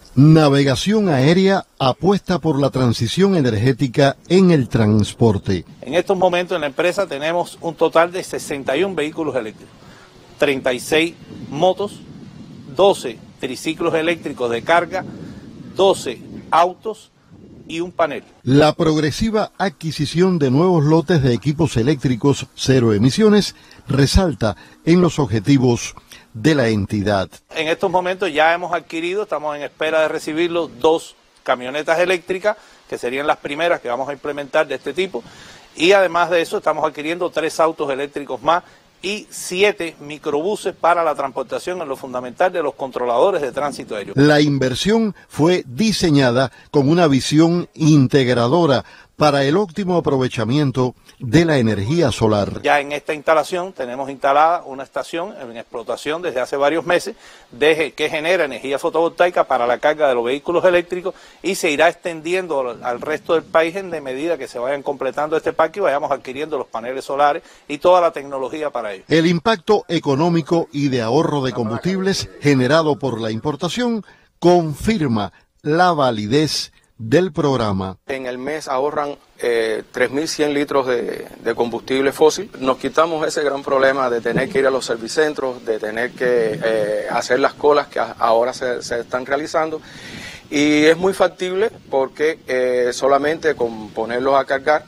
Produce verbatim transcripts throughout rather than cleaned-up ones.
Navegación Aérea apuesta por la transición energética en el transporte. En estos momentos en la empresa tenemos un total de sesenta y uno vehículos eléctricos, treinta y seis motos, doce triciclos eléctricos de carga, doce autos y un panel. La progresiva adquisición de nuevos lotes de equipos eléctricos cero emisiones resalta en los objetivos de la entidad. En estos momentos ya hemos adquirido, estamos en espera de recibirlo, dos camionetas eléctricas, que serían las primeras que vamos a implementar de este tipo, y además de eso estamos adquiriendo tres autos eléctricos más y siete microbuses para la transportación en lo fundamental de los controladores de tránsito aéreo. La inversión fue diseñada con una visión integradora para el óptimo aprovechamiento de la energía solar. Ya en esta instalación tenemos instalada una estación en explotación desde hace varios meses de, que genera energía fotovoltaica para la carga de los vehículos eléctricos y se irá extendiendo al, al resto del país en de medida que se vayan completando este parque y vayamos adquiriendo los paneles solares y toda la tecnología para ello. El impacto económico y de ahorro de combustibles generado por la importación confirma la validez del programa. En el mes ahorran eh, tres mil cien litros de, de combustible fósil. Nos quitamos ese gran problema de tener que ir a los servicentros, de tener que eh, hacer las colas que ahora se, se están realizando. Y es muy factible porque eh, solamente con ponerlos a cargar,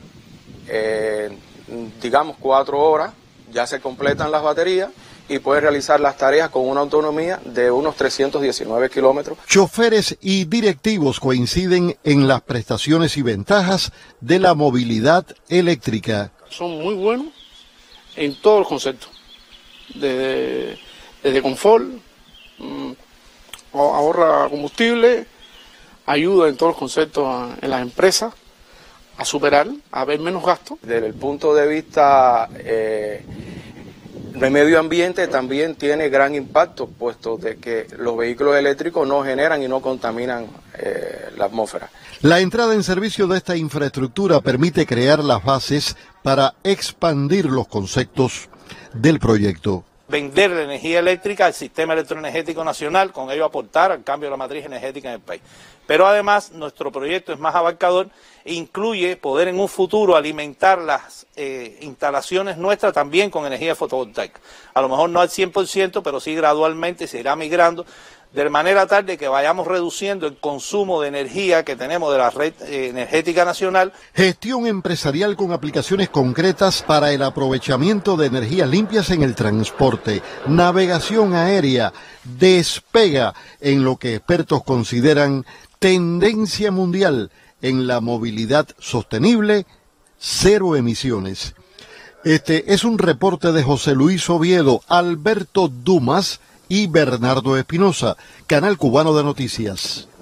eh, digamos cuatro horas, ya se completan las baterías y puede realizar las tareas con una autonomía de unos trescientos diecinueve kilómetros. Choferes y directivos coinciden en las prestaciones y ventajas de la movilidad eléctrica. Son muy buenos en todos los conceptos, desde, desde confort, mmm, ahorra combustible, ayuda en todos los conceptos a, en las empresas a superar, a ver menos gastos. Desde el punto de vista eh, del medio ambiente también tiene gran impacto, puesto de que los vehículos eléctricos no generan y no contaminan eh, la atmósfera. La entrada en servicio de esta infraestructura permite crear las bases para expandir los conceptos del proyecto. Vender la energía eléctrica al sistema electroenergético nacional, con ello aportar al cambio de la matriz energética en el país. Pero además nuestro proyecto es más abarcador e incluye poder en un futuro alimentar las eh, instalaciones nuestras también con energía fotovoltaica. A lo mejor no al cien por ciento, pero sí gradualmente se irá migrando, de manera tal de que vayamos reduciendo el consumo de energía que tenemos de la red eh, energética nacional. Gestión empresarial con aplicaciones concretas para el aprovechamiento de energías limpias en el transporte. Navegación aérea despega en lo que expertos consideran tendencia mundial en la movilidad sostenible, cero emisiones. Este es un reporte de José Luis Oviedo, Alberto Dumas y Bernardo Espinosa, Canal Cubano de Noticias.